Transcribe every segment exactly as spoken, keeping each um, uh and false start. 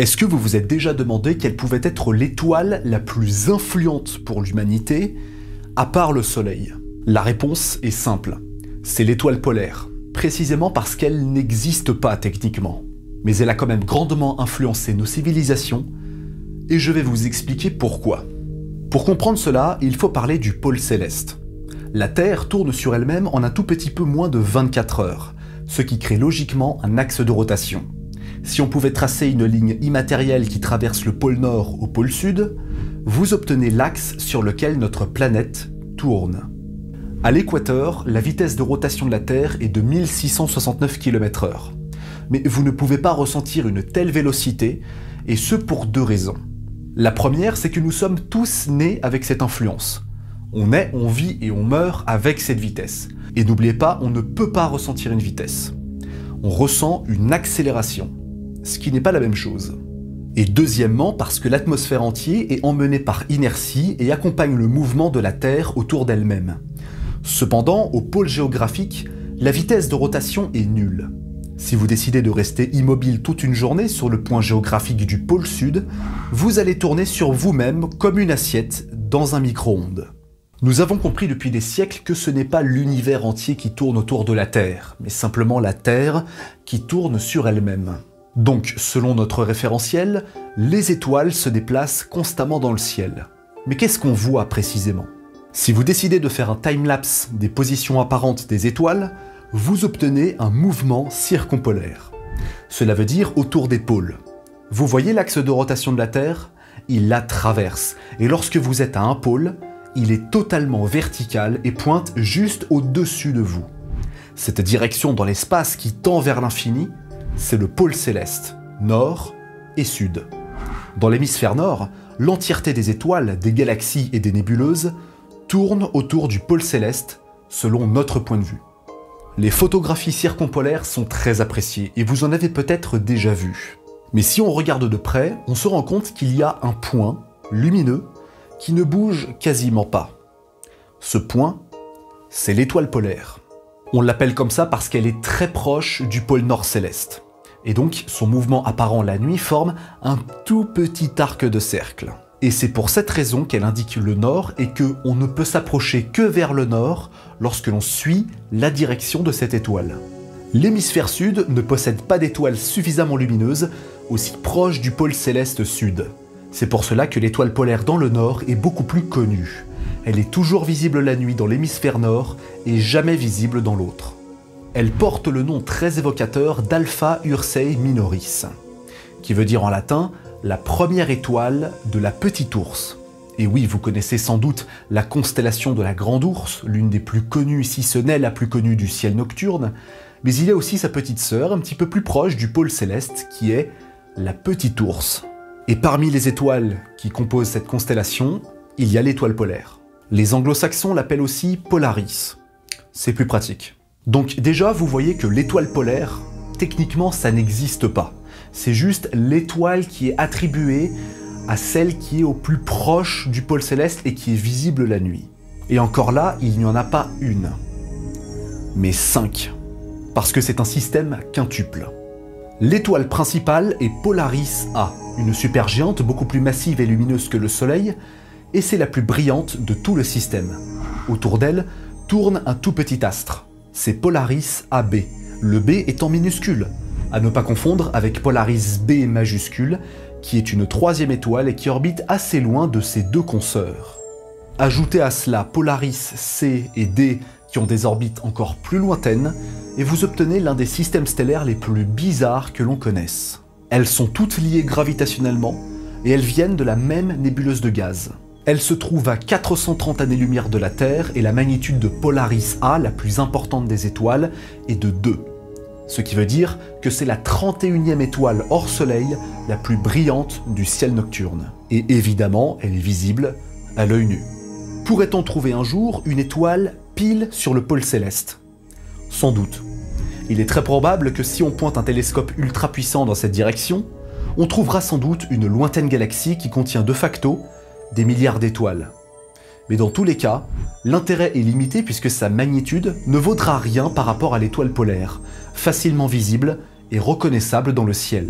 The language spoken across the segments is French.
Est-ce que vous vous êtes déjà demandé quelle pouvait être l'étoile la plus influente pour l'humanité, à part le Soleil? La réponse est simple, c'est l'étoile polaire, précisément parce qu'elle n'existe pas techniquement. Mais elle a quand même grandement influencé nos civilisations, et je vais vous expliquer pourquoi. Pour comprendre cela, il faut parler du pôle céleste. La Terre tourne sur elle-même en un tout petit peu moins de vingt-quatre heures, ce qui crée logiquement un axe de rotation. Si on pouvait tracer une ligne immatérielle qui traverse le pôle Nord au pôle Sud, vous obtenez l'axe sur lequel notre planète tourne. À l'équateur, la vitesse de rotation de la Terre est de mille six cent soixante-neuf kilomètres heure. Mais vous ne pouvez pas ressentir une telle vélocité, et ce pour deux raisons. La première, c'est que nous sommes tous nés avec cette influence. On naît, on vit et on meurt avec cette vitesse. Et n'oubliez pas, on ne peut pas ressentir une vitesse. On ressent une accélération, ce qui n'est pas la même chose. Et deuxièmement, parce que l'atmosphère entière est emmenée par inertie et accompagne le mouvement de la Terre autour d'elle-même. Cependant, au pôle géographique, la vitesse de rotation est nulle. Si vous décidez de rester immobile toute une journée sur le point géographique du pôle Sud, vous allez tourner sur vous-même comme une assiette dans un micro-ondes. Nous avons compris depuis des siècles que ce n'est pas l'univers entier qui tourne autour de la Terre, mais simplement la Terre qui tourne sur elle-même. Donc, selon notre référentiel, les étoiles se déplacent constamment dans le ciel. Mais qu'est-ce qu'on voit précisément? Si vous décidez de faire un time-lapse des positions apparentes des étoiles, vous obtenez un mouvement circumpolaire. Cela veut dire autour des pôles. Vous voyez l'axe de rotation de la Terre? Il la traverse, et lorsque vous êtes à un pôle, il est totalement vertical et pointe juste au-dessus de vous. Cette direction dans l'espace qui tend vers l'infini, c'est le pôle céleste, nord et sud. Dans l'hémisphère nord, l'entièreté des étoiles, des galaxies et des nébuleuses tourne autour du pôle céleste selon notre point de vue. Les photographies circumpolaires sont très appréciées et vous en avez peut-être déjà vu. Mais si on regarde de près, on se rend compte qu'il y a un point lumineux qui ne bouge quasiment pas. Ce point, c'est l'étoile polaire. On l'appelle comme ça parce qu'elle est très proche du pôle nord céleste. Et donc, son mouvement apparent la nuit forme un tout petit arc de cercle. Et c'est pour cette raison qu'elle indique le nord et qu'on ne peut s'approcher que vers le nord lorsque l'on suit la direction de cette étoile. L'hémisphère sud ne possède pas d'étoile suffisamment lumineuse aussi proche du pôle céleste sud. C'est pour cela que l'étoile polaire dans le nord est beaucoup plus connue. Elle est toujours visible la nuit dans l'hémisphère nord et jamais visible dans l'autre. Elle porte le nom très évocateur d'Alpha Ursei Minoris, qui veut dire en latin la première étoile de la Petite Ourse. Et oui, vous connaissez sans doute la constellation de la Grande Ourse, l'une des plus connues, si ce n'est la plus connue du ciel nocturne, mais il y a aussi sa petite sœur, un petit peu plus proche du pôle céleste, qui est la Petite Ourse. Et parmi les étoiles qui composent cette constellation, il y a l'étoile polaire. Les anglo-saxons l'appellent aussi Polaris. C'est plus pratique. Donc déjà, vous voyez que l'étoile polaire, techniquement, ça n'existe pas. C'est juste l'étoile qui est attribuée à celle qui est au plus proche du pôle céleste et qui est visible la nuit. Et encore là, il n'y en a pas une, mais cinq, parce que c'est un système quintuple. L'étoile principale est Polaris A, une supergéante beaucoup plus massive et lumineuse que le Soleil, et c'est la plus brillante de tout le système. Autour d'elle tourne un tout petit astre, c'est Polaris A B, le B étant minuscule, à ne pas confondre avec Polaris B majuscule, qui est une troisième étoile et qui orbite assez loin de ses deux consoeurs. Ajoutez à cela Polaris C et D qui ont des orbites encore plus lointaines, et vous obtenez l'un des systèmes stellaires les plus bizarres que l'on connaisse. Elles sont toutes liées gravitationnellement, et elles viennent de la même nébuleuse de gaz. Elles se trouvent à quatre cent trente années-lumière de la Terre, et la magnitude de Polaris A, la plus importante des étoiles, est de deux. Ce qui veut dire que c'est la trente et unième étoile hors Soleil la plus brillante du ciel nocturne. Et évidemment, elle est visible à l'œil nu. Pourrait-on trouver un jour une étoile pile sur le pôle céleste? Sans doute. Il est très probable que si on pointe un télescope ultra puissant dans cette direction, on trouvera sans doute une lointaine galaxie qui contient de facto des milliards d'étoiles. Mais dans tous les cas, l'intérêt est limité puisque sa magnitude ne vaudra rien par rapport à l'étoile polaire, facilement visible et reconnaissable dans le ciel.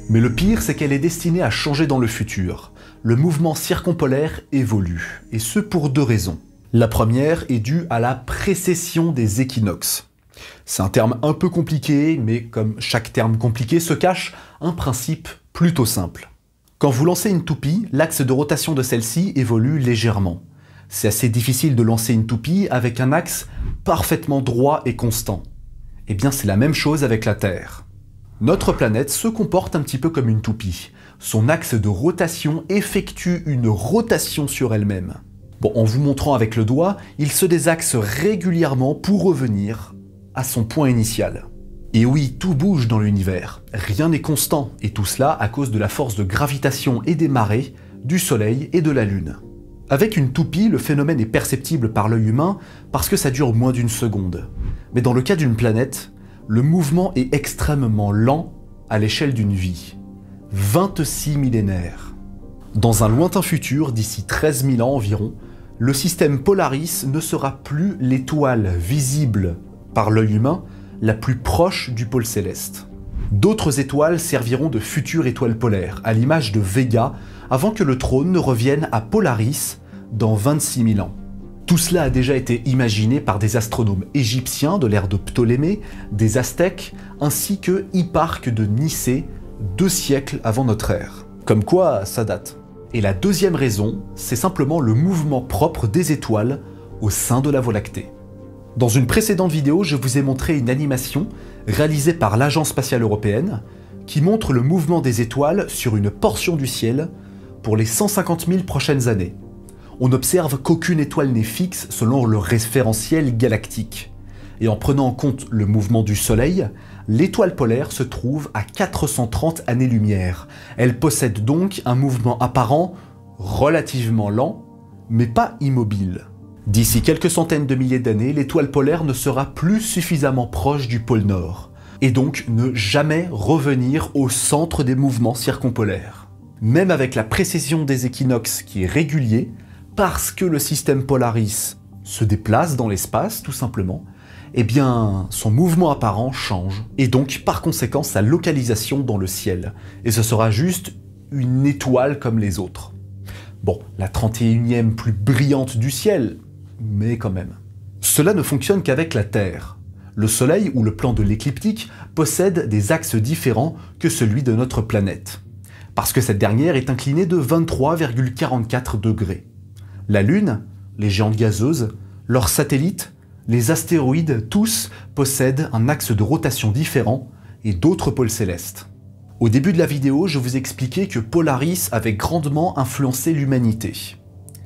Mais le pire, c'est qu'elle est destinée à changer dans le futur. Le mouvement circumpolaire évolue, et ce pour deux raisons. La première est due à la précession des équinoxes. C'est un terme un peu compliqué, mais comme chaque terme compliqué se cache un principe plutôt simple. Quand vous lancez une toupie, l'axe de rotation de celle-ci évolue légèrement. C'est assez difficile de lancer une toupie avec un axe parfaitement droit et constant. Eh bien, c'est la même chose avec la Terre. Notre planète se comporte un petit peu comme une toupie. Son axe de rotation effectue une rotation sur elle-même. Bon, en vous montrant avec le doigt, il se désaxe régulièrement pour revenir à son point initial. Et oui, tout bouge dans l'univers, rien n'est constant, et tout cela à cause de la force de gravitation et des marées, du Soleil et de la Lune. Avec une toupie, le phénomène est perceptible par l'œil humain parce que ça dure moins d'une seconde. Mais dans le cas d'une planète, le mouvement est extrêmement lent à l'échelle d'une vie. vingt-six millénaires. Dans un lointain futur, d'ici treize mille ans environ, le système Polaris ne sera plus l'étoile visible par l'œil humain la plus proche du pôle céleste. D'autres étoiles serviront de futures étoiles polaires, à l'image de Vega, avant que le trône ne revienne à Polaris dans vingt-six mille ans. Tout cela a déjà été imaginé par des astronomes égyptiens de l'ère de Ptolémée, des Aztèques, ainsi que Hipparque de Nicée, deux siècles avant notre ère. Comme quoi, ça date. Et la deuxième raison, c'est simplement le mouvement propre des étoiles au sein de la Voie lactée. Dans une précédente vidéo, je vous ai montré une animation réalisée par l'Agence spatiale européenne qui montre le mouvement des étoiles sur une portion du ciel pour les cent cinquante mille prochaines années. On observe qu'aucune étoile n'est fixe selon le référentiel galactique. Et en prenant en compte le mouvement du Soleil, l'étoile polaire se trouve à quatre cent trente années-lumière. Elle possède donc un mouvement apparent relativement lent, mais pas immobile. D'ici quelques centaines de milliers d'années, l'étoile polaire ne sera plus suffisamment proche du pôle Nord, et donc ne jamais revenir au centre des mouvements circumpolaires. Même avec la précession des équinoxes qui est régulier, parce que le système Polaris se déplace dans l'espace, tout simplement, eh bien, son mouvement apparent change, et donc par conséquent sa localisation dans le ciel, et ce sera juste une étoile comme les autres. Bon, la trente et unième plus brillante du ciel, mais quand même. Cela ne fonctionne qu'avec la Terre. Le Soleil ou le plan de l'écliptique possède des axes différents que celui de notre planète, parce que cette dernière est inclinée de vingt-trois virgule quarante-quatre degrés. La Lune, les géantes gazeuses, leurs satellites, les astéroïdes, tous possèdent un axe de rotation différent et d'autres pôles célestes. Au début de la vidéo, je vous expliquais que Polaris avait grandement influencé l'humanité.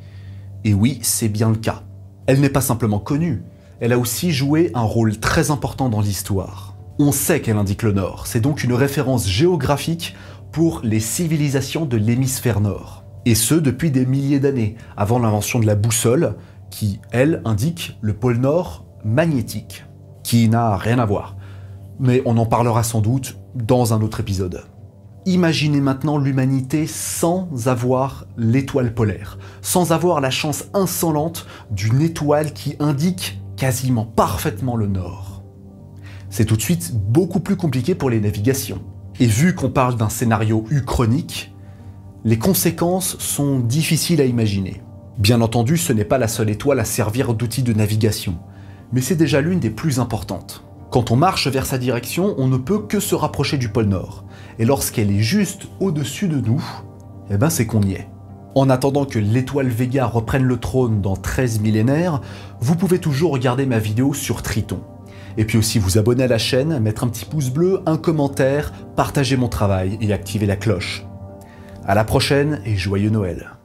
Et oui, c'est bien le cas. Elle n'est pas simplement connue, elle a aussi joué un rôle très important dans l'histoire. On sait qu'elle indique le Nord, c'est donc une référence géographique pour les civilisations de l'hémisphère Nord. Et ce, depuis des milliers d'années, avant l'invention de la boussole, qui, elle, indique le pôle Nord magnétique, qui n'a rien à voir. Mais on en parlera sans doute dans un autre épisode. Imaginez maintenant l'humanité sans avoir l'étoile polaire, sans avoir la chance insolente d'une étoile qui indique quasiment parfaitement le nord. C'est tout de suite beaucoup plus compliqué pour les navigations. Et vu qu'on parle d'un scénario uchronique, les conséquences sont difficiles à imaginer. Bien entendu, ce n'est pas la seule étoile à servir d'outil de navigation, mais c'est déjà l'une des plus importantes. Quand on marche vers sa direction, on ne peut que se rapprocher du pôle Nord. Et lorsqu'elle est juste au-dessus de nous, eh ben c'est qu'on y est. En attendant que l'étoile Vega reprenne le trône dans treize millénaires, vous pouvez toujours regarder ma vidéo sur Triton. Et puis aussi vous abonner à la chaîne, mettre un petit pouce bleu, un commentaire, partager mon travail et activer la cloche. À la prochaine et joyeux Noël.